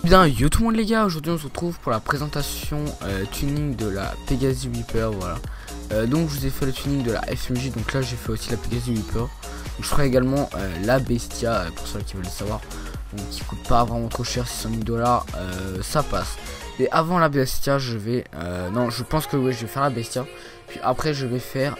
Bien, yo tout le monde les gars, aujourd'hui on se retrouve pour la présentation tuning de la Pegasy Reaper, voilà. Donc je vous ai fait le tuning de la FMJ, donc là j'ai fait aussi la Pegasy Reaper. Donc, je ferai également la Bestia, pour ceux qui veulent le savoir, donc qui coûte pas vraiment trop cher, 600 000 $, ça passe. Mais avant la Bestia, je vais, non je pense que oui, je vais faire la Bestia, puis après je vais faire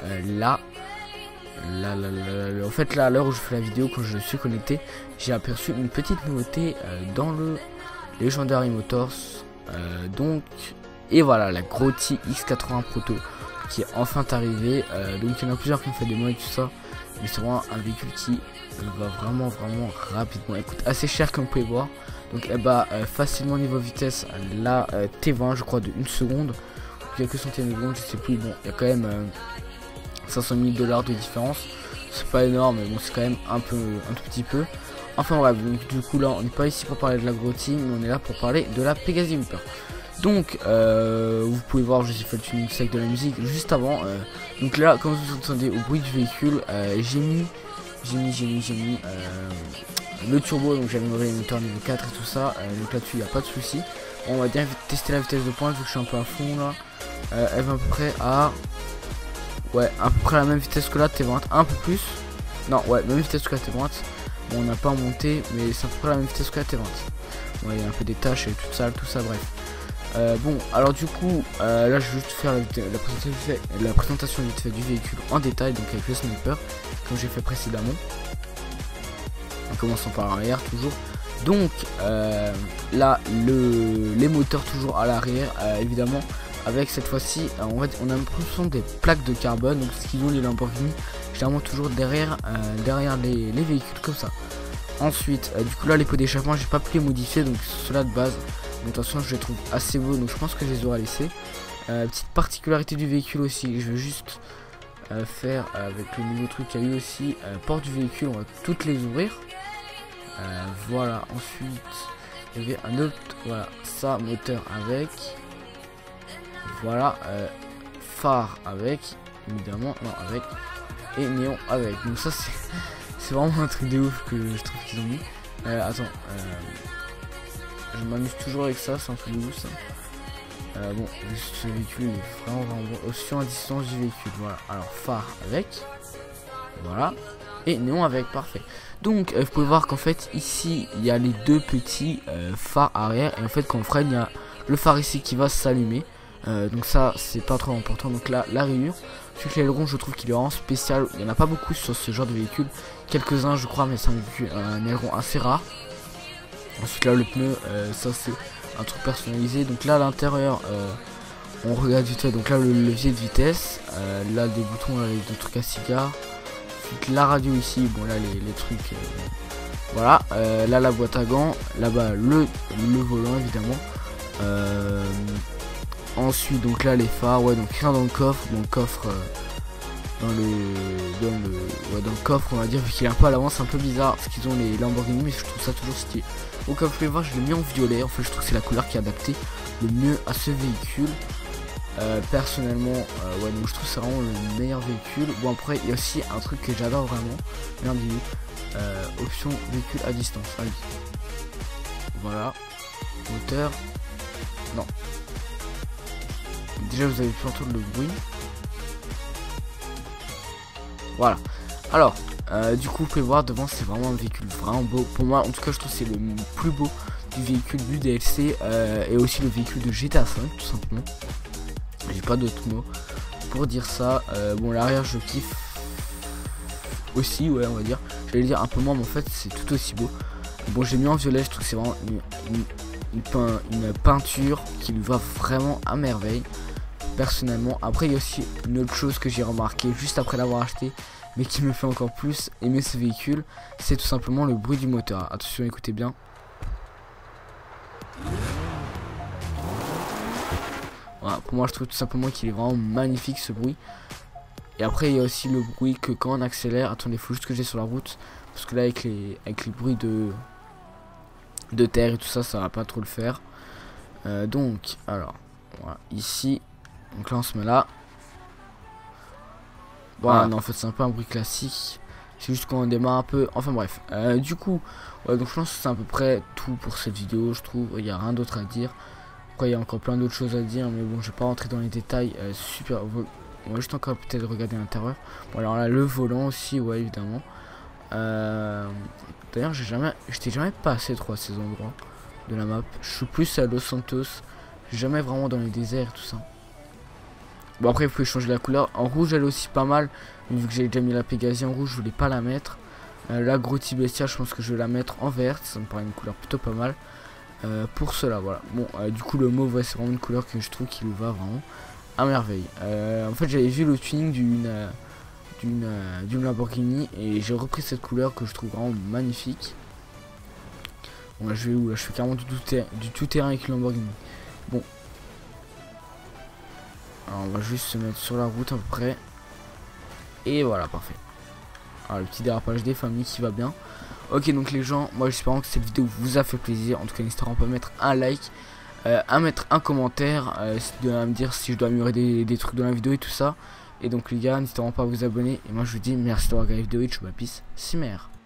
en fait là à l'heure où je fais la vidéo, quand je suis connecté, j'ai aperçu une petite nouveauté dans le Legendary Motors, donc, et voilà la Grotti X80 Proto qui est enfin arrivé. Donc il y en a plusieurs qui ont fait des mods et tout ça, mais c'est vraiment un véhicule qui va vraiment rapidement. Il coûte assez cher comme vous pouvez voir, donc elle bat facilement niveau vitesse la T20 je crois de 1 seconde, quelques centaines de secondes, je sais plus. Bon, il y a quand même 500 000 $ de différence, c'est pas énorme, mais bon c'est quand même un tout petit peu. Enfin bref, donc du coup là on n'est pas ici pour parler de la Grotti, mais on est là pour parler de la Pegasy Reaper. Donc vous pouvez voir, je suis fait le tuning sec de la musique juste avant. Donc là, comme vous entendez au bruit du véhicule, j'ai mis le turbo, donc j'avais mauvais les moteurs niveau 4 et tout ça, donc là-dessus il n'y a pas de souci. On va bien tester la vitesse de pointe vu que je suis un peu à fond là. Elle va à peu près à... ouais, à peu près la même vitesse que la T20, un peu plus. Non, ouais, même vitesse que la T20. Bon, on n'a pas monté, mais c'est à peu près la même vitesse que la T20. Bon, il y a un peu des tâches et tout ça, bref. Bon, alors du coup, là je vais juste faire la présentation vite fait du véhicule en détail, donc avec le sniper, comme j'ai fait précédemment. En commençant par l'arrière toujours. Donc, là, les moteurs toujours à l'arrière, évidemment. Avec cette fois-ci, on a l'impression des plaques de carbone, donc ce qu'ils ont les Lamborghini, généralement toujours derrière les véhicules comme ça. Ensuite, du coup là les pots d'échappement, j'ai pas pu les modifier, donc ceux-là de base, mais attention, je les trouve assez beaux, donc je pense que je les aurais laissés. Petite particularité du véhicule aussi, je vais juste faire avec le nouveau truc qu'il y a eu aussi, porte du véhicule, on va toutes les ouvrir. Voilà, ensuite il y avait un autre, voilà, ça, moteur avec. Voilà, phare avec, évidemment, non avec, et néon avec. Donc ça c'est vraiment un truc de ouf que je trouve qu'ils ont mis. Attends, je m'amuse toujours avec ça, c'est un truc de ouf ça. Bon, ce véhicule est vraiment bon. Option à distance du véhicule, voilà. Alors phare avec, voilà, et néon avec, parfait. Donc vous pouvez voir qu'en fait ici il y a les deux petits phares arrière, et en fait quand on freine il y a le phare ici qui va s'allumer. Donc ça c'est pas trop important. Donc là la rayure, ensuite l'aileron, je trouve qu'il est vraiment spécial, il n'y en a pas beaucoup sur ce genre de véhicule, quelques-uns je crois, mais c'est un aileron assez rare. Ensuite là le pneu, ça c'est un truc personnalisé. Donc là à l'intérieur, on regarde du tout, donc là le levier de vitesse, là des boutons, là les deux trucs à cigare, ensuite la radio ici, bon là les trucs, voilà, là la boîte à gants, là-bas le volant évidemment. Ensuite donc là les phares, ouais, donc rien dans le coffre, dans le coffre on va dire, vu qu'il est un peu à l'avance, c'est un peu bizarre parce qu'ils ont les Lamborghini, mais je trouve ça toujours stylé. Donc comme vous pouvez voir, je l'ai mis en violet, en fait je trouve que c'est la couleur qui est adaptée le mieux à ce véhicule. Personnellement, ouais, donc je trouve que c'est vraiment le meilleur véhicule. Bon après il y a aussi un truc que j'adore vraiment, bien dit, option véhicule à distance, allez. Voilà, moteur, non. Déjà vous avez pu entendre le bruit. Voilà. Alors du coup vous pouvez voir devant, c'est vraiment un véhicule vraiment beau. Pour moi en tout cas je trouve que c'est le plus beau du véhicule du DLC, et aussi le véhicule de GTA 5 tout simplement. J'ai pas d'autres mots pour dire ça. Bon l'arrière je kiffe aussi, ouais on va dire. J'allais dire un peu moins, mais en fait c'est tout aussi beau. Bon j'ai mis en violet, je trouve que c'est vraiment une peinture qui lui va vraiment à merveille personnellement. Après il y a aussi une autre chose que j'ai remarqué juste après l'avoir acheté, mais qui me fait encore plus aimer ce véhicule, c'est tout simplement le bruit du moteur. Attention, écoutez bien. Voilà, pour moi je trouve tout simplement qu'il est vraiment magnifique ce bruit. Et après il y a aussi le bruit que quand on accélère, attendez, il faut juste que j'ai sur la route, parce que là avec les bruits de terre et tout ça, ça va pas trop le faire. Donc alors voilà, ici, donc là on se met là. Bon, voilà. Non, en fait c'est un peu un bruit classique, C'est juste qu'on démarre un peu. Enfin bref. Du coup, ouais, donc je pense que c'est à peu près tout pour cette vidéo. Je trouve il n'y a rien d'autre à dire. Après, il y a encore plein d'autres choses à dire, mais bon, je vais pas rentrer dans les détails. Super. On va juste encore peut-être regarder l'intérieur. Bon, alors là, le volant aussi, ouais, évidemment. D'ailleurs, j'étais jamais passé trop à ces endroits de la map. Je suis plus à Los Santos. Jamais vraiment dans les déserts et tout ça. Bon, après, il faut changer la couleur. En rouge, elle est aussi pas mal. Vu que j'ai déjà mis la Pégasie en rouge, je voulais pas la mettre. La Groti Bestia, je pense que je vais la mettre en verte. Ça me paraît une couleur plutôt pas mal. Pour cela, voilà. Bon, du coup, le mauve, ouais, c'est vraiment une couleur que je trouve qui lui va vraiment à merveille. En fait, j'avais vu le tuning d'une Lamborghini et j'ai repris cette couleur que je trouve vraiment magnifique. Bon, là, je vais où là, je fais carrément du tout terrain avec une Lamborghini. Bon. Alors, on va juste se mettre sur la route à peu près. Et voilà, parfait. Alors, le petit dérapage des familles qui va bien. Ok, donc les gens, moi j'espère que cette vidéo vous a fait plaisir. En tout cas, n'hésitez pas à mettre un like, à mettre un commentaire, à me dire si je dois améliorer des trucs dans la vidéo et tout ça. Et donc les gars, n'hésitez pas à vous abonner. Et moi je vous dis merci d'avoir regardé la vidéo et je vous peace, Simer.